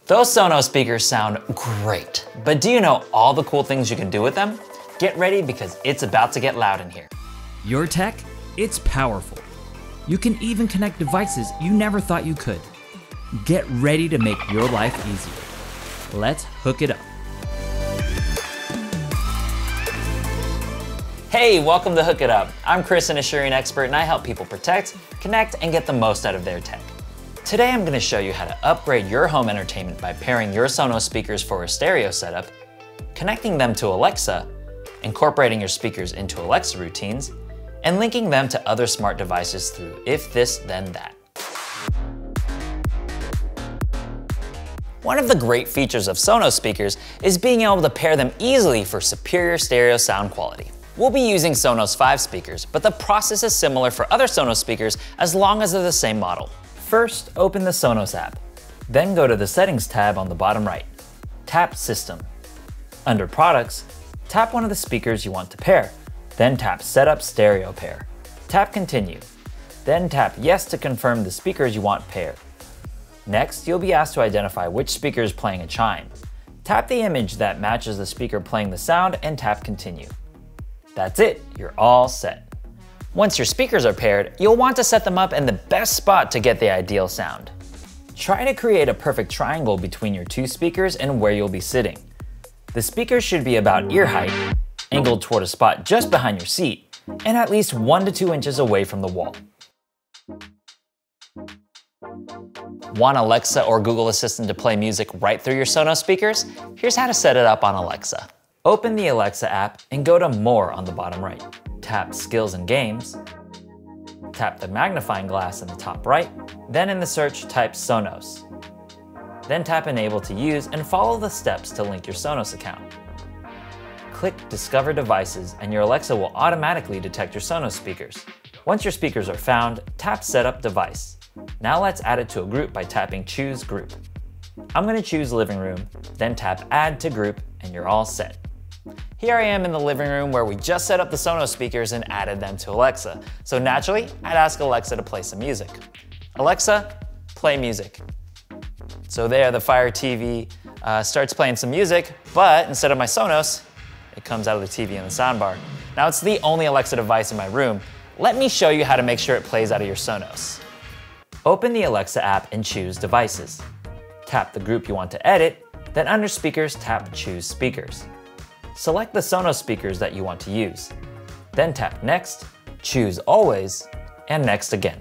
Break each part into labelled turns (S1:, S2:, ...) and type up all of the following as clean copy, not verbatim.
S1: Those Sonos speakers sound great, but do you know all the cool things you can do with them? Get ready because it's about to get loud in here.
S2: Your tech, it's powerful. You can even connect devices you never thought you could. Get ready to make your life easier. Let's hook it up.
S1: Hey, welcome to Hook It Up. I'm Chris, an Asurion expert, and I help people protect, connect, and get the most out of their tech. Today I'm going to show you how to upgrade your home entertainment by pairing your Sonos speakers for a stereo setup, connecting them to Alexa, incorporating your speakers into Alexa routines, and linking them to other smart devices through If This Then That. One of the great features of Sonos speakers is being able to pair them easily for superior stereo sound quality. We'll be using Sonos 5 speakers, but the process is similar for other Sonos speakers as long as they're the same model. First, open the Sonos app. Then go to the Settings tab on the bottom right. Tap System. Under Products, tap one of the speakers you want to pair. Then tap Set Up Stereo Pair. Tap Continue. Then tap Yes to confirm the speakers you want paired. Next, you'll be asked to identify which speaker is playing a chime. Tap the image that matches the speaker playing the sound and tap Continue. That's it, you're all set. Once your speakers are paired, you'll want to set them up in the best spot to get the ideal sound. Try to create a perfect triangle between your two speakers and where you'll be sitting. The speakers should be about ear height, angled toward a spot just behind your seat, and at least 1 to 2 inches away from the wall. Want Alexa or Google Assistant to play music right through your Sonos speakers? Here's how to set it up on Alexa. Open the Alexa app and go to More on the bottom right. Tap Skills and Games. Tap the magnifying glass in the top right. Then in the search, type Sonos. Then tap Enable to use and follow the steps to link your Sonos account. Click Discover Devices and your Alexa will automatically detect your Sonos speakers. Once your speakers are found, tap Set Up Device. Now let's add it to a group by tapping Choose Group. I'm going to choose Living Room, then tap Add to Group, and you're all set. Here I am in the living room where we just set up the Sonos speakers and added them to Alexa. So naturally, I'd ask Alexa to play some music. Alexa, play music. So there, the Fire TV starts playing some music, but instead of my Sonos, it comes out of the TV and the soundbar. Now it's the only Alexa device in my room. Let me show you how to make sure it plays out of your Sonos. Open the Alexa app and choose Devices. Tap the group you want to edit, then under Speakers, tap Choose Speakers. Select the Sonos speakers that you want to use. Then tap Next, choose Always, and Next again.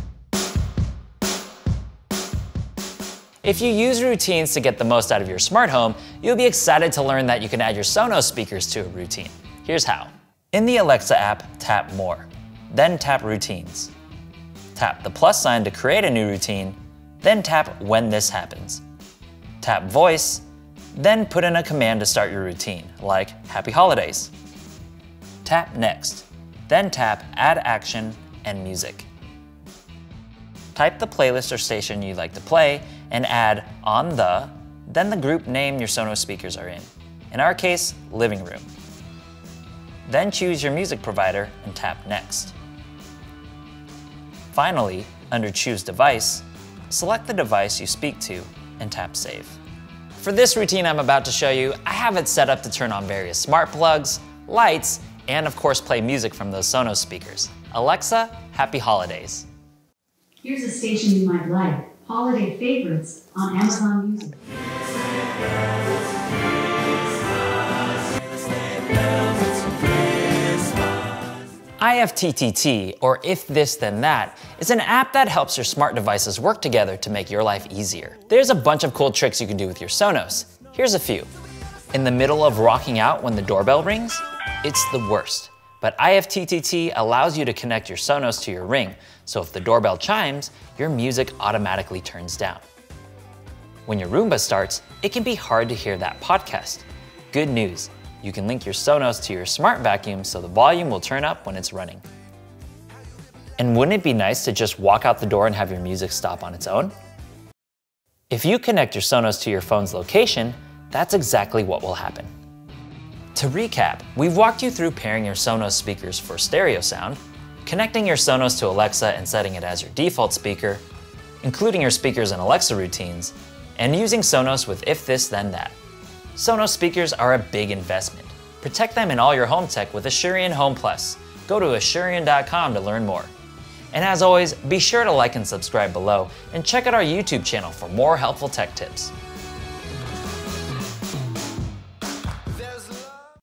S1: If you use routines to get the most out of your smart home, you'll be excited to learn that you can add your Sonos speakers to a routine. Here's how. In the Alexa app, tap More. Then tap Routines. Tap the plus sign to create a new routine, then tap When This Happens. Tap Voice, then put in a command to start your routine, like Happy Holidays. Tap Next, then tap Add Action and Music. Type the playlist or station you'd like to play and add On The, then the group name your Sonos speakers are in. In our case, Living Room. Then choose your music provider and tap Next. Finally, under Choose Device, select the device you speak to and tap Save. For this routine I'm about to show you, I have it set up to turn on various smart plugs, lights, and of course play music from those Sonos speakers. Alexa, Happy Holidays.
S3: Here's a station you might like, Holiday Favorites on Amazon Music.
S1: IFTTT, or If This Then That, is an app that helps your smart devices work together to make your life easier. There's a bunch of cool tricks you can do with your Sonos. Here's a few. In the middle of rocking out when the doorbell rings? It's the worst. But IFTTT allows you to connect your Sonos to your Ring, so if the doorbell chimes, your music automatically turns down. When your Roomba starts, it can be hard to hear that podcast. Good news. You can link your Sonos to your smart vacuum so the volume will turn up when it's running. And wouldn't it be nice to just walk out the door and have your music stop on its own? If you connect your Sonos to your phone's location, that's exactly what will happen. To recap, we've walked you through pairing your Sonos speakers for stereo sound, connecting your Sonos to Alexa and setting it as your default speaker, including your speakers and Alexa routines, and using Sonos with If This Then That. Sonos speakers are a big investment. Protect them in all your home tech with Asurion Home Plus. Go to Asurion.com to learn more. And as always, be sure to like and subscribe below, and check out our YouTube channel for more helpful tech tips.